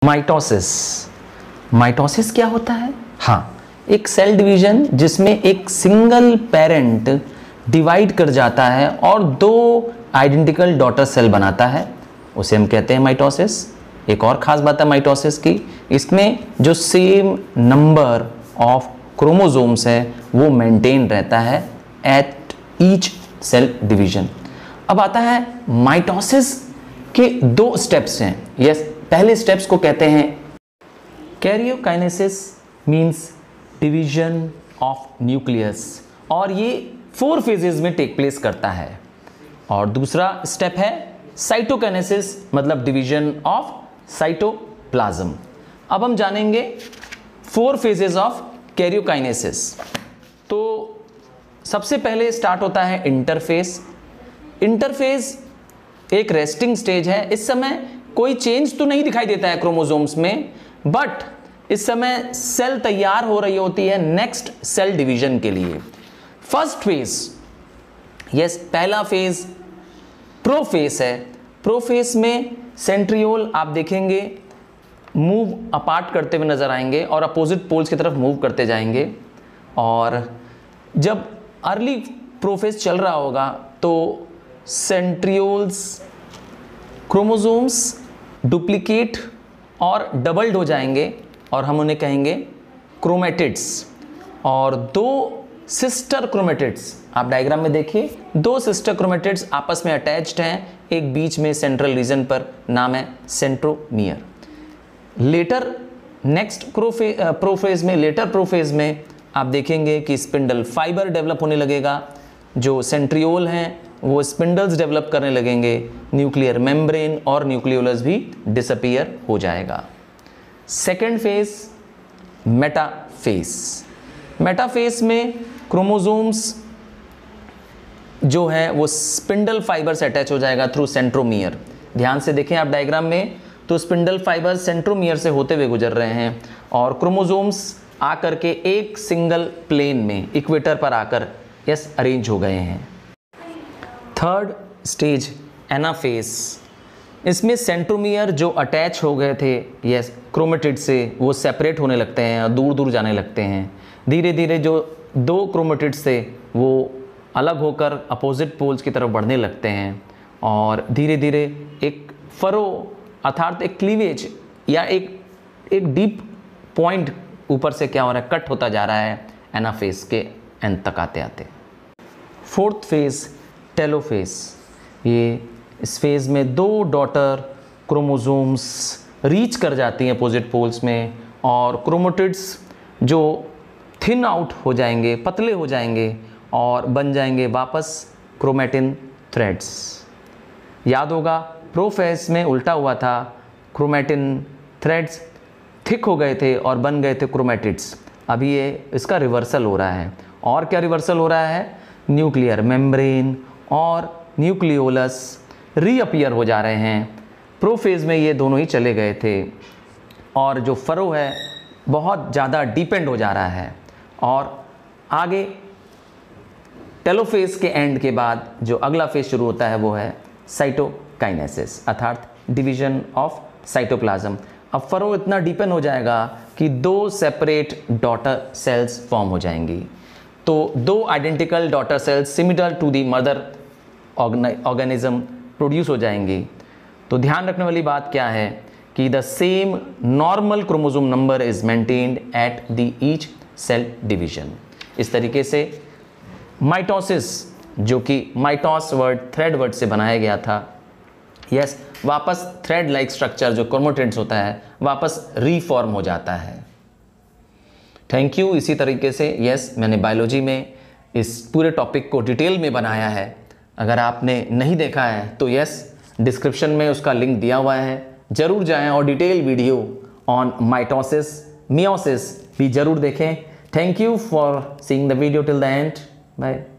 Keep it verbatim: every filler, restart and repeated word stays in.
Mitosis. Mitosis क्या होता है? हाँ, एक सेल डिवीजन जिसमें एक सिंगल पेरेंट डिवाइड कर जाता है और दो आइडेंटिकल डॉटर सेल बनाता है, उसे हम कहते हैं माइटोसिस। एक और खास बात है माइटोसिस की, इसमें जो सेम नंबर ऑफ क्रोमोसोम्स है वो मेंटेन रहता है एट ईच सेल डिवीजन। अब आता है माइटोसिस के दो स्टेप्स हैं। यस, पहले स्टेप्स को कहते हैं karyokinesis, means division of nucleus, और ये फोर फेजेस में टेक प्लेस करता है। और दूसरा स्टेप है साइटोकाइनेसिस, मतलब डिवीजन ऑफ साइटोप्लाज्म। अब हम जानेंगे फोर फेजेस ऑफ कैरियोकाइनेसिस। तो सबसे पहले स्टार्ट होता है इंटरफेस। इंटरफेस एक रेस्टिंग स्टेज है। इस समय कोई चेंज तो नहीं दिखाई देता है क्रोमोसोम्स में, बट इस समय सेल तैयार हो रही होती है नेक्स्ट सेल डिवीजन के लिए। फर्स्ट फेज, यस, पहला फेज प्रोफेस है। प्रोफेस में सेंट्रियोल आप देखेंगे मूव अपार्ट करते हुए नजर आएंगे और अपोजिट पोल्स की तरफ मूव करते जाएंगे। और जब अर्ली प्रोफेस चल रहा होगा तो सेंट्रियोल्स क्रोमोसोम्स डुप्लीकेट और डबल्ड हो जाएंगे और हम उन्हें कहेंगे क्रोमेटिड्स। और दो सिस्टर क्रोमेटिड्स, आप डायग्राम में देखिए, दो सिस्टर क्रोमेटिड्स आपस में अटैच्ड हैं, एक बीच में सेंट्रल रीजन पर, नाम है centromere. Later next prophase prophase में लेटर प्रोफेज में आप देखेंगे कि स्पिंडल फाइबर डेवलप होने लगेगा। जो सेंट्रियोल हैं वो स्पिंडल्स डेवलप करने लगेंगे, न्यूक्लियर मेम्ब्रेन और न्यूक्लियोलस भी डिसअपीयर हो जाएगा। Second phase metaphase. मेटाफेज में क्रोमोसोम्स जो है वो स्पिंडल फाइबर से अटैच हो जाएगा थ्रू सेंट्रोमियर। ध्यान से देखें आप डायग्राम में, तो स्पिंडल फाइबर सेंट्रोमियर से होते हुए गुजर रहे हैं और क्रोमोसोम्स आकर के एक सिंगल प्लेन में इक्वेटर पर आकर यस अरेंज हो गए हैं। Third stage anaphase. इसमें सेंट्रोमियर जो अटैच हो गए थे यस क्रोमेटिड से, वो सेपरेट होने लगते हैं और दूर दूर जाने लगते हैं। धीरे धीरे जो दो क्रोमेटिड्स थे वो अलग होकर अपोजिट पोल्स की तरफ बढ़ने लगते हैं और धीरे धीरे एक फरो अर्थात एक क्लीवेज या एक एक डीप पॉइंट ऊपर से क्या हो रहा है, कट होता जा रहा है एनाफेज के एंड तक आते आते। Fourth phase telophase. ये इस फेज में दो डॉटर क्रोमोसोम्स रीच कर जाती हैं अपोजिट पोल्स में और क्रोमेटिड्स जो थिन आउट हो जाएंगे, पतले हो जाएंगे और बन जाएंगे वापस क्रोमेटिन थ्रेड्स। याद होगा प्रोफेज में उल्टा हुआ था, क्रोमेटिन थ्रेड्स थिक हो गए थे और बन गए थे क्रोमेटिड्स। अभी ये इसका रिवर्सल हो रहा है। और क्या रिवर्सल हो रहा है? न्यूक्लियर मेम्ब्रेन और न्यूक्लियोलस रीअपीयर हो जा रहे हैं। प्रोफेज में ये दोनों ही चले गए थे और जो फरो है बहुत ज़्यादा डिपेंड हो जा रहा है। और आगे टेलोफेज के एंड के बाद जो अगला फेज शुरू होता है वो है साइटोकाइनेसिस, अर्थात डिवीजन ऑफ साइटोप्लाज्म। अब फरो इतना डिपेंड हो जाएगा कि दो सेपरेट डॉटर सेल्स फॉर्म हो जाएंगी। तो दो identical daughter cells similar to the mother organism produce हो जाएंगी। तो ध्यान रखने वाली बात क्या है कि the same normal chromosome number is maintained at the each cell division. इस तरीके से माइटोसिस, जो कि माइटोस वर्ड थ्रेड वर्ड से बनाया गया था, यस yes, वापस थ्रेड लाइक स्ट्रक्चर जो क्रोमेटिड्स होता है वापस रीफॉर्म हो जाता है। Thank you. इसी तरीके से यस yes, मैंने बायोलॉजी में इस पूरे टॉपिक को डिटेल में बनाया है। अगर आपने नहीं देखा है तो यस डिस्क्रिप्शन में उसका लिंक दिया हुआ है, ज़रूर जाएं और detail video on mitosis meiosis भी ज़रूर देखें। Thank you for seeing the video till the end. Bye.